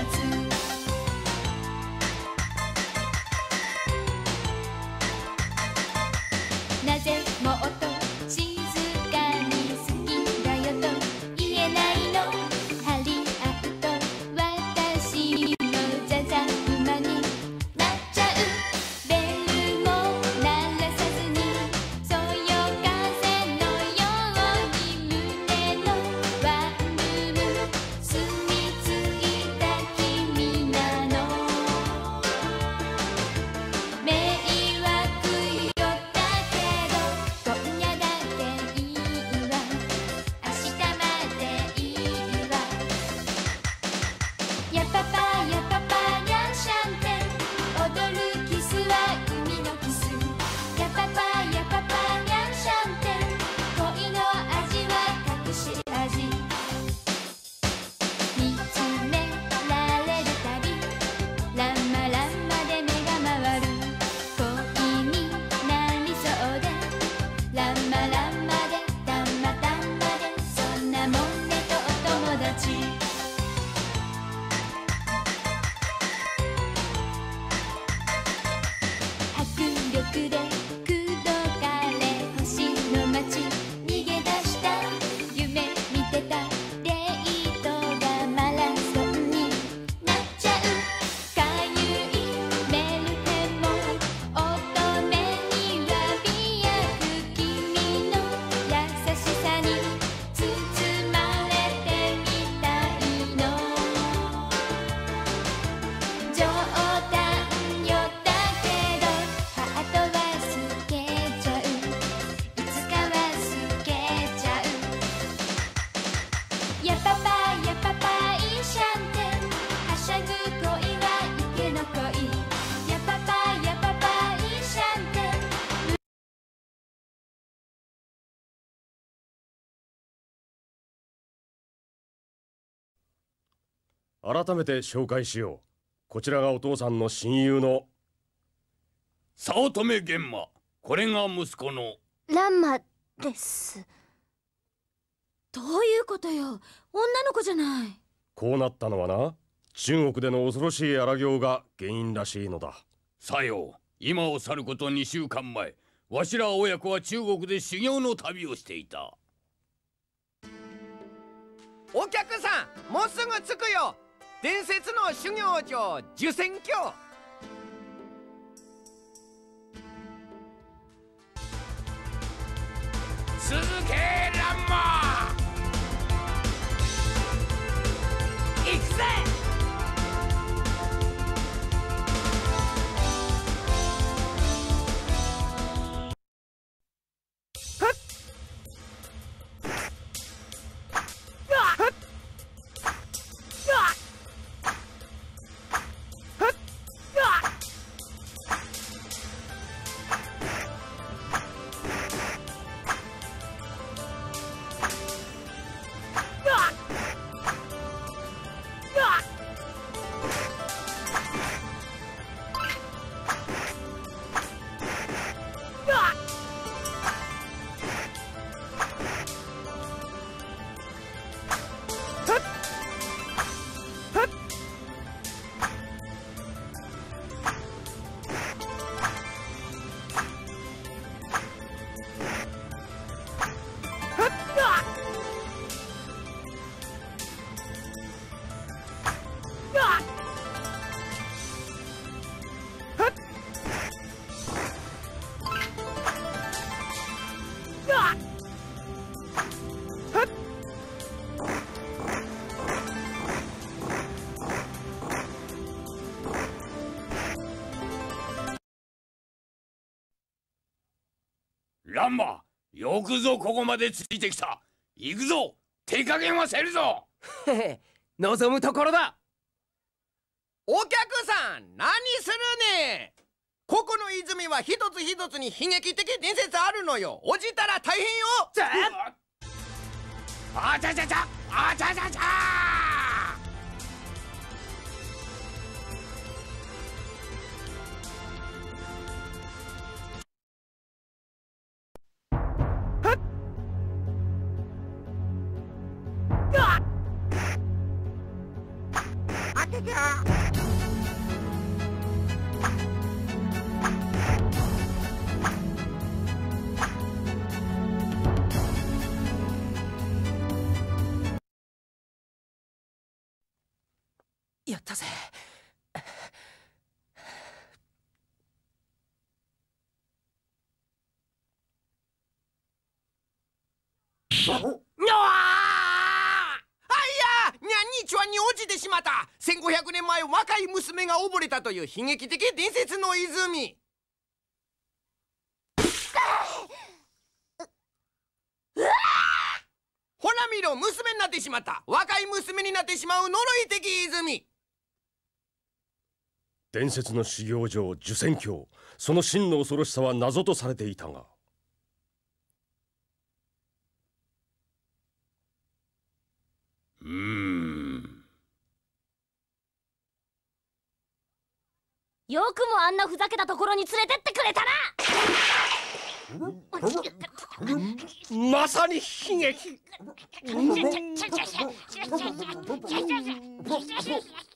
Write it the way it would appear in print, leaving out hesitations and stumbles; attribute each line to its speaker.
Speaker 1: なぜもっと静かに好きだよと言えないの。ハリーアップと私のザザ馬になっちゃう。ベルも鳴らさずにそよ風のように胸のワンルーム住み着いた君なの。迷惑よだけど今夜だけいいわ。明日までいいわ。やパパやパパにゃんしゃんて踊るキスは海のキス。やパパやパパにゃんしゃんて恋の味は隠し味。見つめられるたびランマランマで目が回る。恋になりそうでランマランマでたまたまでそんなもんねとお友達。迫力で口説かれ星の街逃げ出した。夢見てたデートがマラソンになっちゃう。かゆいメルヘンも乙女には美薬。君の優しさに包まれてみたいの。冗談よだけどハートは透けちゃう。いつかは透けちゃう。やパパやパパいいシャンテンはしゃぐ恋は池の恋。やパパやパパいいシャンテン。
Speaker 2: 改めて紹介しよう。こちらがお父さんの親友の
Speaker 3: 早乙女玄馬。これが息子の
Speaker 4: ランマです。
Speaker 1: どういうことよ。女の子じゃない。
Speaker 2: こうなったのはな、中国での恐ろしい荒行が原因らしいのだ。
Speaker 3: さよう。今を去ること2週間前、わしら親子は中国で修行の旅をしていた。
Speaker 5: お客さん、もうすぐ着くよ。伝説の修行場受選郷。
Speaker 3: 続けランマ。
Speaker 5: 行くぜ。
Speaker 3: ランマ、よくぞここまでついてきた。行くぞ。手加減はせるぞ。
Speaker 5: へへ、望むところだ。お客さん、何するね。ここの泉は一つ一つに悲劇的伝説あるのよ。落ちたら大変よ。
Speaker 3: あちゃちゃちゃ、あちゃちゃちゃ。
Speaker 5: あやったぜ。ニャンニチュアに落ちてしまった。1500年前若い娘が溺れたという悲劇的伝説の泉。ほら見ろ、娘になってしまった。若い娘になってしまう呪い的泉。
Speaker 2: 伝説の修行場受仙境、その真の恐ろしさは謎とされていたが、
Speaker 4: よくもあんなふざけたところに連れてってくれたな。
Speaker 2: まさに悲劇。